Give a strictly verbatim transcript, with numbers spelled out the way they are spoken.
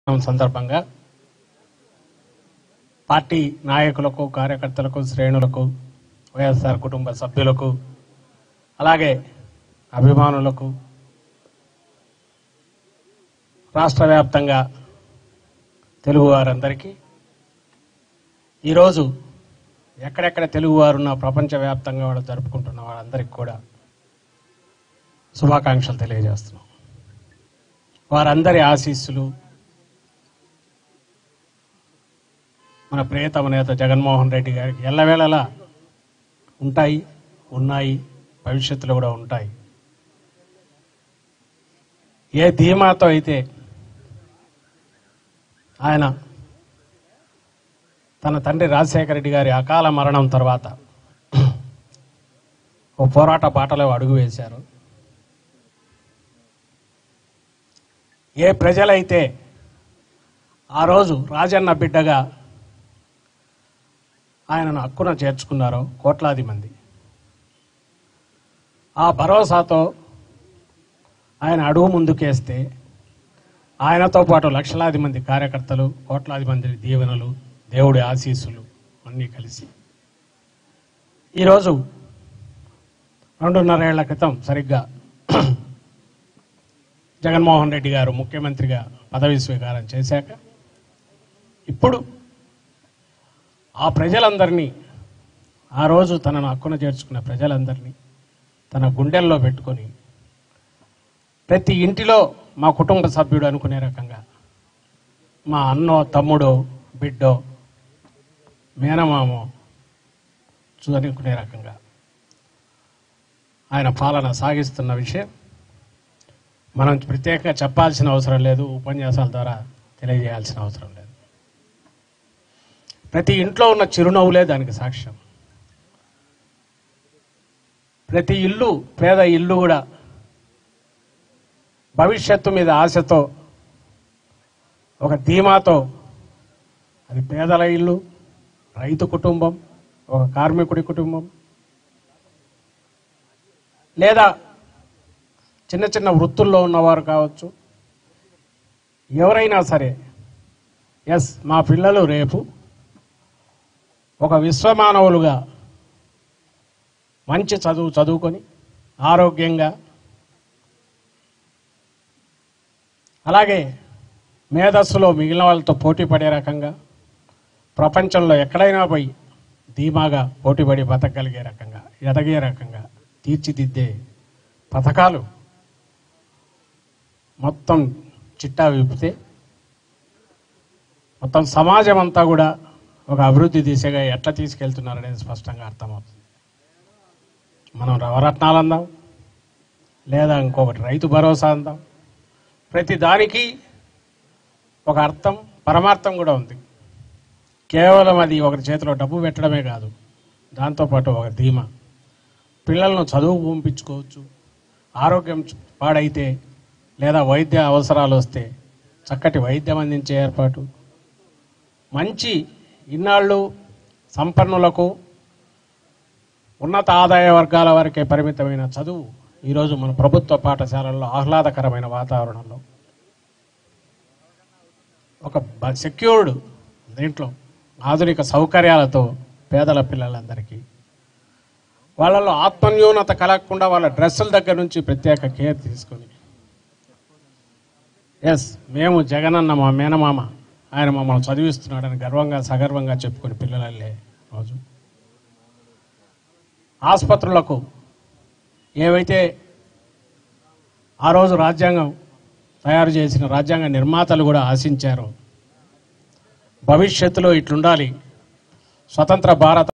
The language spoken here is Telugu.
సందర్భంగా పార్టీ నాయకులకు కార్యకర్తలకు శ్రేణులకు వైఎస్ఆర్ కుటుంబ సభ్యులకు అలాగే అభిమానులకు రాష్ట్ర వ్యాప్తంగా తెలుగు వారందరికీ ఈరోజు ఎక్కడెక్కడ తెలుగు వారున్న ప్రపంచవ్యాప్తంగా వాళ్ళు జరుపుకుంటున్న వాళ్ళందరికీ కూడా శుభాకాంక్షలు తెలియజేస్తున్నాం. వారందరి ఆశీస్సులు మన ప్రియతమ నేత జగన్మోహన్ రెడ్డి గారికి ఎల్లవేళలా ఉంటాయి, ఉన్నాయి, భవిష్యత్తులో కూడా ఉంటాయి. ఏ ధీమాతో అయితే ఆయన తన తండ్రి రాజశేఖర రెడ్డి గారి అకాల మరణం తర్వాత ఓ పోరాట బాటలో అడుగు వేశారు. ఏ ప్రజలైతే ఆ రోజు రాజన్న బిడ్డగా ఆయనను హక్కున చేర్చుకున్నారో కోట్లాది మంది, ఆ భరోసాతో ఆయన అడుగు ముందుకేస్తే ఆయనతో పాటు లక్షలాది మంది కార్యకర్తలు, కోట్లాది మంది దీవెనలు, దేవుడి ఆశీస్సులు అన్నీ కలిసి ఈరోజు రెండున్నరేళ్ల క్రితం సరిగ్గా జగన్మోహన్ రెడ్డి గారు ముఖ్యమంత్రిగా పదవి స్వీకారం చేశాక ఇప్పుడు ఆ ప్రజలందరినీ, ఆ రోజు తనను హక్కున చేర్చుకున్న ప్రజలందరినీ తన గుండెల్లో పెట్టుకొని ప్రతి ఇంటిలో మా కుటుంబ సభ్యుడు అనుకునే రకంగా, మా అన్నో తమ్ముడో బిడ్డో మేనమామో అనుకునే రకంగా ఆయన పాలన సాగిస్తున్న విషయం మనం ప్రత్యేకంగా చెప్పాల్సిన అవసరం లేదు, ఉపన్యాసాల ద్వారా తెలియజేయాల్సిన అవసరం లేదు. ప్రతి ఇంట్లో ఉన్న చిరునవ్వులే దానికి సాక్ష్యం. ప్రతి ఇల్లు, పేద ఇల్లు కూడా భవిష్యత్తు మీద ఆశతో, ఒక ధీమాతో, అది పేదల ఇల్లు, రైతు కుటుంబం, ఒక కార్మికుడి కుటుంబం, లేదా చిన్న చిన్న వృత్తుల్లో ఉన్నవారు కావచ్చు, ఎవరైనా సరే ఎస్ మా పిల్లలు రేపు ఒక విశ్వమానవులుగా మంచి చదువు చదువుకొని ఆరోగ్యంగా, అలాగే మేధస్సులో మిగిలిన వాళ్ళతో పోటీ పడే రకంగా, ప్రపంచంలో ఎక్కడైనా పోయి ధీమాగా పోటీపడి బతకగలిగే రకంగా, ఎదగే రకంగా తీర్చిదిద్దే పథకాలు మొత్తం చిట్టా విప్పితే మొత్తం సమాజం అంతా కూడా ఒక అభివృద్ధి దిశగా ఎట్లా తీసుకెళ్తున్నారనేది స్పష్టంగా అర్థమవుతుంది. మనం నవరత్నాలు అందాం, లేదా ఇంకొకటి రైతు భరోసా అందాం, ప్రతి దానికి ఒక అర్థం, పరమార్థం కూడా ఉంది. కేవలం అది ఒకరి చేతిలో డబ్బు పెట్టడమే కాదు, దాంతోపాటు ఒక ధీమా, పిల్లలను చదువు పంపించుకోవచ్చు, ఆరోగ్యం పాడైతే లేదా వైద్య అవసరాలు వస్తే చక్కటి వైద్యం అందించే ఏర్పాటు, మంచి ఇన్నాళ్ళు సంపన్నులకు, ఉన్నత ఆదాయ వర్గాల వరకే పరిమితమైన చదువు ఈరోజు మన ప్రభుత్వ పాఠశాలల్లో ఆహ్లాదకరమైన వాతావరణంలో ఒక సెక్యూర్డ్ దీంట్లో ఆధునిక సౌకర్యాలతో పేదల పిల్లలందరికీ వాళ్ళలో ఆత్మన్యూనత కలగకుండా వాళ్ళ డ్రెస్సుల దగ్గర నుంచి ప్రత్యేక కేర్ తీసుకొని, ఎస్ మేము జగనన్న మా మేనమామ ఆయన మమ్మల్ని చదివిస్తున్నాడని గర్వంగా సగర్వంగా చెప్పుకొని పిల్లలల్లే రోజు ఆసుపత్రులకు ఏవైతే ఆ రోజు రాజ్యాంగం తయారు చేసిన రాజ్యాంగ నిర్మాతలు కూడా ఆశించారో భవిష్యత్తులో ఇట్లుండాలి, స్వతంత్ర భారత